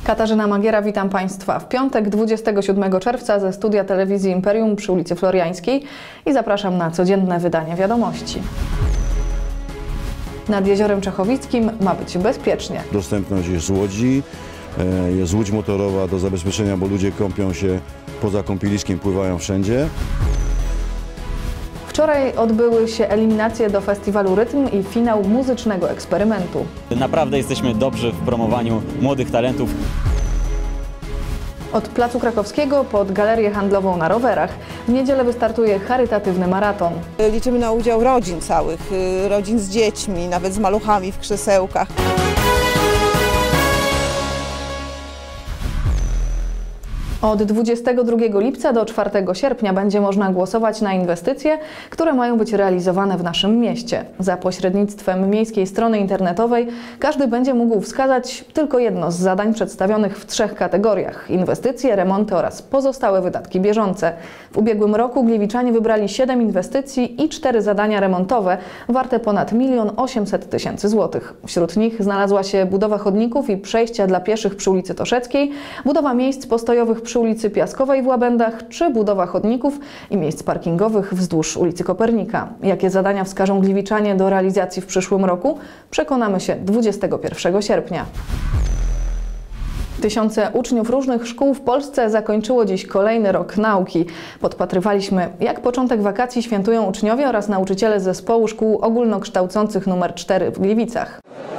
Katarzyna Magiera, witam Państwa w piątek 27 czerwca ze studia telewizji Imperium przy ulicy Floriańskiej i zapraszam na codzienne wydanie wiadomości. Nad Jeziorem Czechowickim ma być bezpiecznie. Dostępność jest z łodzi, jest łódź motorowa do zabezpieczenia, bo ludzie kąpią się poza kąpieliskiem, pływają wszędzie. Wczoraj odbyły się eliminacje do festiwalu Rytm i finał muzycznego eksperymentu. Naprawdę jesteśmy dobrzy w promowaniu młodych talentów. Od Placu Krakowskiego pod Galerię Handlową na rowerach w niedzielę wystartuje charytatywny maraton. Liczymy na udział rodzin całych, rodzin z dziećmi, nawet z maluchami w krzesełkach. Od 22 lipca do 4 sierpnia będzie można głosować na inwestycje, które mają być realizowane w naszym mieście. Za pośrednictwem miejskiej strony internetowej każdy będzie mógł wskazać tylko jedno z zadań przedstawionych w 3 kategoriach: inwestycje, remonty oraz pozostałe wydatki bieżące. W ubiegłym roku gliwiczanie wybrali 7 inwestycji i 4 zadania remontowe warte ponad 1 800 000 złotych. Wśród nich znalazła się budowa chodników i przejścia dla pieszych przy ulicy Toszeckiej, budowa miejsc postojowych przy ulicy Piaskowej w Łabędach czy budowa chodników i miejsc parkingowych wzdłuż ulicy Kopernika. Jakie zadania wskażą gliwiczanie do realizacji w przyszłym roku? Przekonamy się 21 sierpnia. Tysiące uczniów różnych szkół w Polsce zakończyło dziś kolejny rok nauki. Podpatrywaliśmy, jak początek wakacji świętują uczniowie oraz nauczyciele zespołu szkół ogólnokształcących nr 4 w Gliwicach.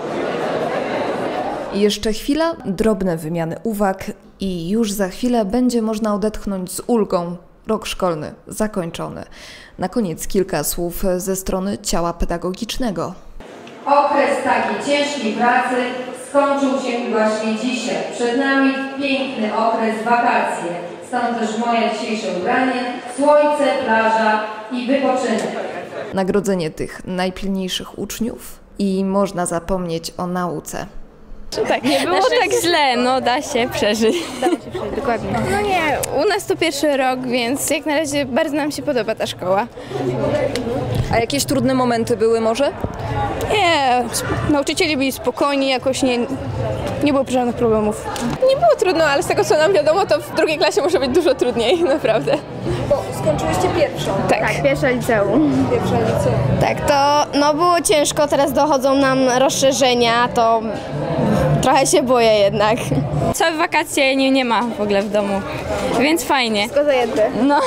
Jeszcze chwila, drobne wymiany uwag i już za chwilę będzie można odetchnąć z ulgą. Rok szkolny zakończony. Na koniec kilka słów ze strony ciała pedagogicznego. Okres takiej ciężkiej pracy skończył się właśnie dzisiaj. Przed nami piękny okres wakacje. Stąd też moje dzisiejsze ubranie, słońce, plaża i wypoczynek. Nagrodzenie tych najpilniejszych uczniów i można zapomnieć o nauce. Tak, nie było tak źle, no da się przeżyć. Dokładnie. No nie, u nas to pierwszy rok, więc jak na razie bardzo nam się podoba ta szkoła. A jakieś trudne momenty były może? Nie, nauczyciele byli spokojni, jakoś nie było żadnych problemów. Nie było trudno, ale z tego co nam wiadomo, to w drugiej klasie może być dużo trudniej, naprawdę. Bo skończyłyście pierwszą. Tak, pierwsza liceum. Pierwsza liceum. Tak, to było ciężko, teraz dochodzą nam rozszerzenia, to trochę się boję jednak. Całe wakacje nie ma w ogóle w domu, więc fajnie. Wszystko zajęte. No.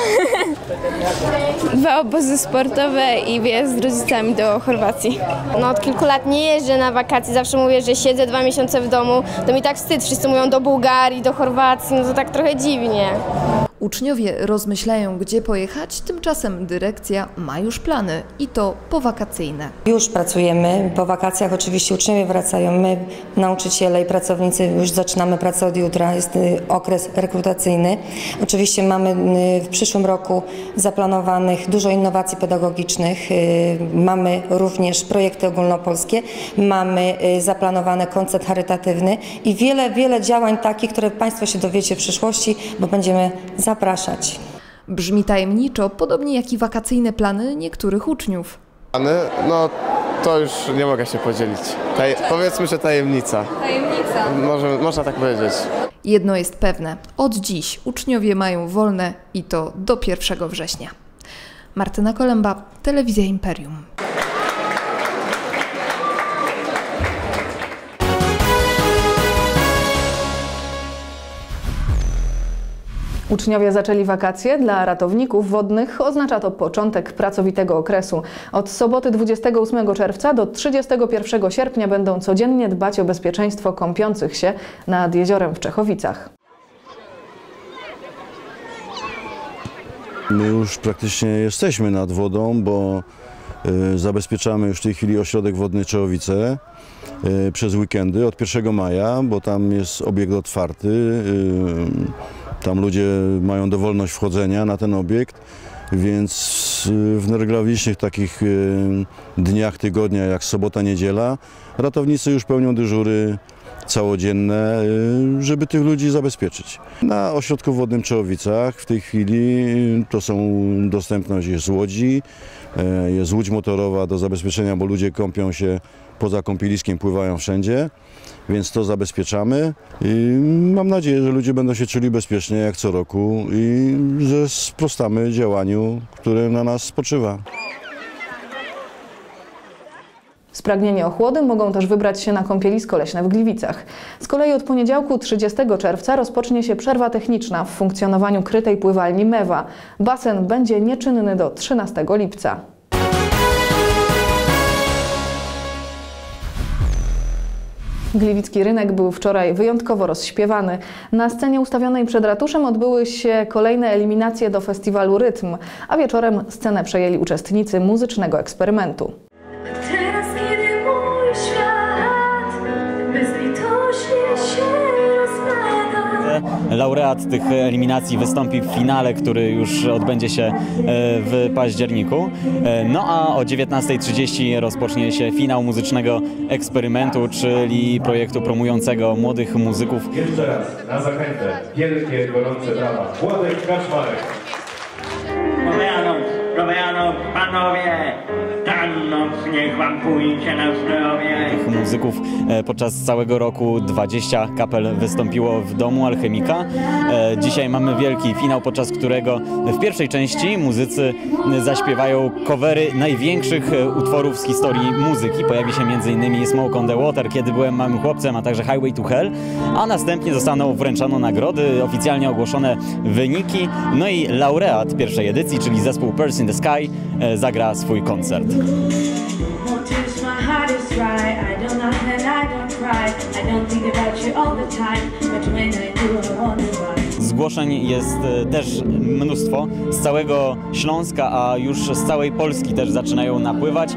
2 obozy sportowe i wyjazd z rodzicami do Chorwacji. No od kilku lat nie jeżdżę na wakacje, zawsze mówię, że siedzę 2 miesiące w domu, to mi tak wstyd, wszyscy mówią do Bułgarii, do Chorwacji, no to tak trochę dziwnie. Uczniowie rozmyślają, gdzie pojechać, tymczasem dyrekcja ma już plany i to powakacyjne. Już pracujemy, po wakacjach oczywiście uczniowie wracają, my nauczyciele i pracownicy już zaczynamy pracę od jutra, jest okres rekrutacyjny. Oczywiście mamy w przyszłym roku zaplanowanych dużo innowacji pedagogicznych, mamy również projekty ogólnopolskie, mamy zaplanowany koncert charytatywny i wiele działań takich, które Państwo się dowiecie w przyszłości, bo będziemy zapraszać. Brzmi tajemniczo, podobnie jak i wakacyjne plany niektórych uczniów. No to już nie mogę się podzielić. Powiedzmy, że tajemnica. Tajemnica. Można tak powiedzieć. Jedno jest pewne, od dziś uczniowie mają wolne i to do 1 września. Martyna Kolęba, Telewizja Imperium. Uczniowie zaczęli wakacje. Dla ratowników wodnych oznacza to początek pracowitego okresu. Od soboty 28 czerwca do 31 sierpnia będą codziennie dbać o bezpieczeństwo kąpiących się nad jeziorem w Czechowicach. My już praktycznie jesteśmy nad wodą, bo zabezpieczamy już w tej chwili ośrodek wodny Czechowice przez weekendy od 1 maja, bo tam jest obiekt otwarty. Tam ludzie mają dowolność wchodzenia na ten obiekt, więc w neurologicznych takich dniach tygodnia jak sobota, niedziela ratownicy już pełnią dyżury całodzienne, żeby tych ludzi zabezpieczyć. Na ośrodku wodnym Czechowicach w tej chwili to dostępność jest z łodzi, jest łódź motorowa do zabezpieczenia, bo ludzie kąpią się poza kąpieliskiem pływają wszędzie, więc to zabezpieczamy i mam nadzieję, że ludzie będą się czuli bezpiecznie jak co roku i że sprostamy działaniu, które na nas spoczywa. Spragnieni ochłody mogą też wybrać się na kąpielisko leśne w Gliwicach. Z kolei od poniedziałku 30 czerwca rozpocznie się przerwa techniczna w funkcjonowaniu krytej pływalni Mewa. Basen będzie nieczynny do 13 lipca. Gliwicki rynek był wczoraj wyjątkowo rozśpiewany. Na scenie ustawionej przed ratuszem odbyły się kolejne eliminacje do festiwalu Rytm, a wieczorem scenę przejęli uczestnicy muzycznego eksperymentu. Teraz, kiedy mój świat bezlitośnie się rozpada. Laureat tych eliminacji wystąpi w finale, który już odbędzie się w październiku. No a o 19:30 rozpocznie się finał muzycznego eksperymentu, czyli projektu promującego młodych muzyków. Jeszcze raz na zachętę wielkie, gorące brawa. Władek Kaczmarek. Rowejanom, panowie, ta noc niech wam pójdzie na zdrowie. Muzyków podczas całego roku 20 kapel wystąpiło w Domu Alchemika. Dzisiaj mamy wielki finał, podczas którego w pierwszej części muzycy zaśpiewają covery największych utworów z historii muzyki. Pojawi się m.in. Smoke on the Water, Kiedy byłem małym chłopcem, a także Highway to Hell, a następnie zostaną wręczone nagrody, oficjalnie ogłoszone wyniki, no i laureat pierwszej edycji, czyli zespół Pearls in the Sky, zagra swój koncert. Zgłoszeń jest też mnóstwo z całego Śląska, a już z całej Polski też zaczynają napływać.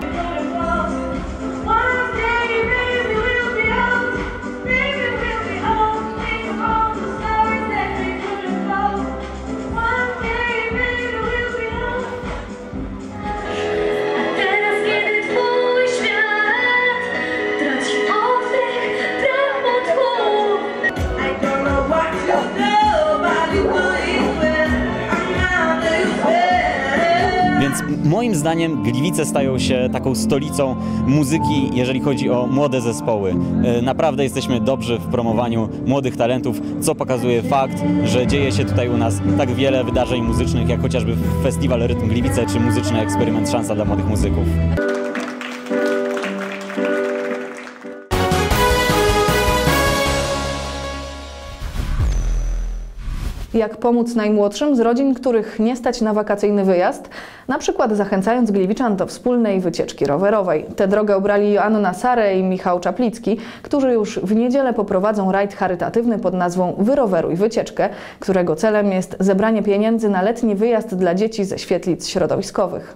Więc moim zdaniem Gliwice stają się taką stolicą muzyki, jeżeli chodzi o młode zespoły. Naprawdę jesteśmy dobrzy w promowaniu młodych talentów, co pokazuje fakt, że dzieje się tutaj u nas tak wiele wydarzeń muzycznych, jak chociażby Festiwal Rytm Gliwice czy muzyczny eksperyment Szansa dla młodych muzyków. Jak pomóc najmłodszym z rodzin, których nie stać na wakacyjny wyjazd? Na przykład zachęcając Gliwiczan do wspólnej wycieczki rowerowej. Tę drogę obrali Joanna Sare i Michał Czaplicki, którzy już w niedzielę poprowadzą rajd charytatywny pod nazwą Wyroweruj wycieczkę, którego celem jest zebranie pieniędzy na letni wyjazd dla dzieci ze świetlic środowiskowych.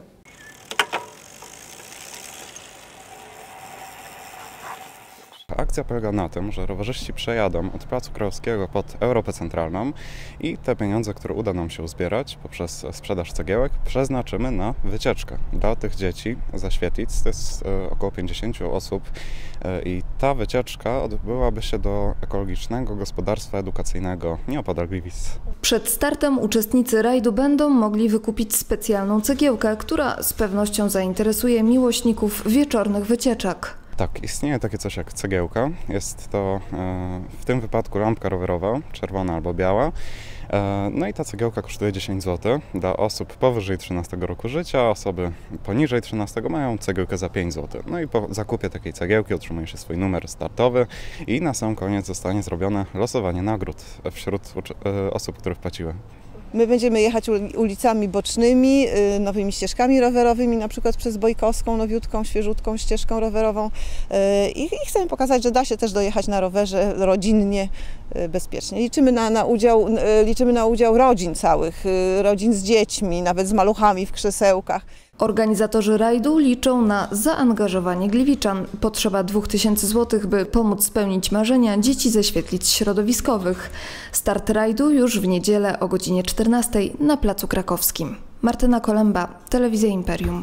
Akcja polega na tym, że rowerzyści przejadą od Placu Krajowskiego pod Europę Centralną i te pieniądze, które uda nam się uzbierać poprzez sprzedaż cegiełek, przeznaczymy na wycieczkę dla tych dzieci ze świetlic. To jest około 50 osób i ta wycieczka odbyłaby się do ekologicznego gospodarstwa edukacyjnego nieopodal Gliwic. Przed startem uczestnicy rajdu będą mogli wykupić specjalną cegiełkę, która z pewnością zainteresuje miłośników wieczornych wycieczek. Tak, istnieje takie coś jak cegiełka. Jest to w tym wypadku lampka rowerowa, czerwona albo biała. No i ta cegiełka kosztuje 10 zł. Dla osób powyżej 13 roku życia, osoby poniżej 13 mają cegiełkę za 5 zł. No i po zakupie takiej cegiełki otrzymuje się swój numer startowy i na sam koniec zostanie zrobione losowanie nagród wśród osób, które wpłaciły. My będziemy jechać ulicami bocznymi, nowymi ścieżkami rowerowymi, na przykład przez Bojkowską, nowiutką, świeżutką ścieżką rowerową i chcemy pokazać, że da się też dojechać na rowerze rodzinnie, bezpiecznie. Liczymy na udział rodzin całych, rodzin z dziećmi, nawet z maluchami w krzesełkach. Organizatorzy rajdu liczą na zaangażowanie Gliwiczan. Potrzeba 2000 zł, by pomóc spełnić marzenia dzieci ze świetlic środowiskowych. Start rajdu już w niedzielę o godzinie 14 na Placu Krakowskim. Martyna Kolęba, Telewizja Imperium.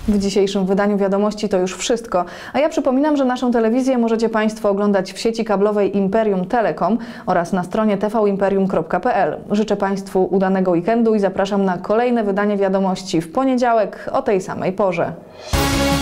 W dzisiejszym wydaniu Wiadomości to już wszystko, a ja przypominam, że naszą telewizję możecie Państwo oglądać w sieci kablowej Imperium Telekom oraz na stronie tvimperium.pl. Życzę Państwu udanego weekendu i zapraszam na kolejne wydanie Wiadomości w poniedziałek o tej samej porze.